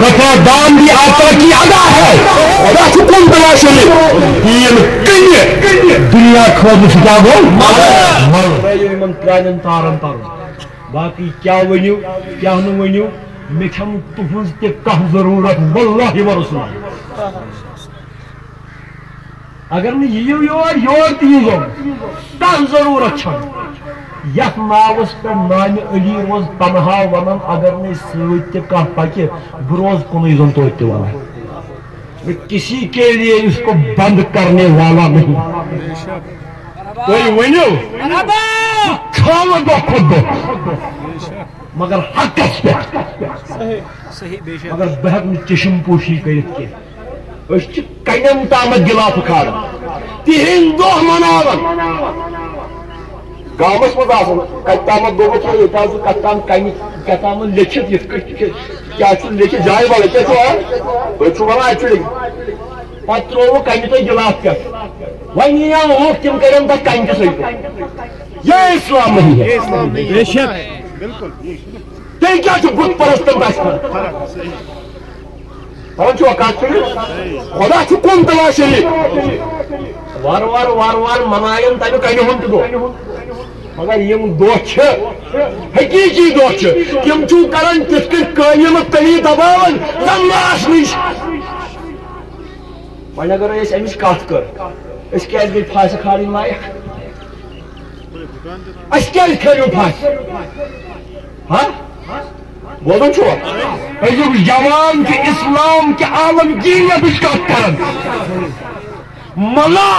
رفع دان بھی آقا کی ادا ہے خدا حکم تلاشی دین کنی دنیا خود کیا گو من پرانن تارن تر باقی کیا ونیو کیا نہ ونیو مے چھم تہنز تہ کانٛہہ ضرورت واللہ و رسول اگر نہ یِیو یور تہ ییٖزو کانٛہہ ضرورت چھم یتھ ناوس پہ نانہِ علی روز تنہا ونان اگر نہ سۭتۍ تہ کانٛہہ پکہِ بہٕ روز کُنُے زوٚن توتہِ تہِ ونان میں کسی کے لیے اس کو بند کرنے والا نہیں کوئی ونیو کھانا دو خود دو مگر حقس پہ مگر بہ ہیٚکہٕ چشم پوشی کرت کی کنن تامت گلاس کھارن تہند دہ مناون گامس مز آسان کت تامت گوٚمُت یہ کت تام کن کت تام لیکھت یت کیا لیکھت جائے والا کیا تھی ونان اتھ پہ ترو کنہ تہ گلاس پہ ون یا لوگ تم کرن تک کنہ سۭتۍ یہ اسلام نہیں ہے تیل کیا بت پرستن گژھان توجہ کت خدا کم تلاشی وار وار وار وار منائن تمہ کنہ ہند دہ مگر یم دہ حقیقی دہ تم کران تھ قیم تلی دباون زماس نش وۄنۍ اگر أسۍ امِچ کتھ کر أسۍ کیٛازِ گٔے پھاسہِ کھالٕنۍ لایق اَسہِ کیٛازِ کھٲلِو پھاسہِ ہاں بوزان چھُوا أزیُک جوان چھُ اسلام کہِ عالمگیریتٕچ کتھ کران ملا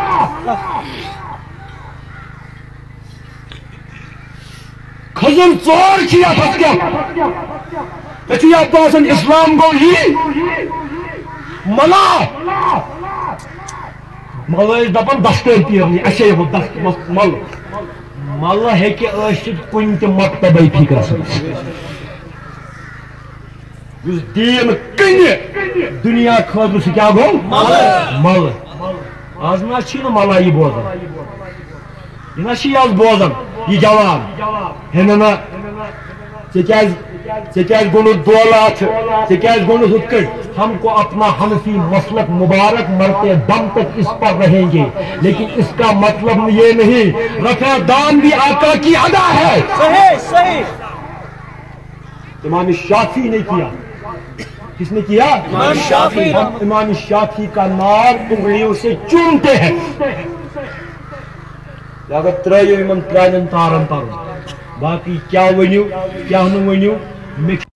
کھٔزٕر ژور چھِ یتھ کیٛاہ ژےٚ چھُ یتھ باسان اسلام گوٚو یی ملا مل دپان دستٲر پیرنی اچھے مل مل ہیٚکہِ ٲسِتھ کُنہِ تہِ مکتبے فکرس یُس دیٖن کٕنہِ دُنیا خٲطرٕ سُہ کیٛاہ گوٚو مل آز نہ چھُے نہٕ ملا یہِ بوزان یہِ نہ چھُے آز بوزان یہِ جوان ہے نہ ژےٚ گوٚنُتھ دولات ژےٚ گوٚنُتھ ہُتھ کٔٹھۍ ہم کو اپنا حنفی مسلک مبارک مرتے دم تک اس پر رہیں گے لیکن اس کا مطلب یہ نہیں رفع دان بھی آقا کی ادا ہے صحیح امام شافعی نے کیا کس نے کیا امام شافعی ہم امام شافعی کا نام انگلیوں سے چومتے ہیں اگر ترٲیِو یِمن پرانٮ۪ن تارن تل باقی کیا ونیو کیا نہ ونیو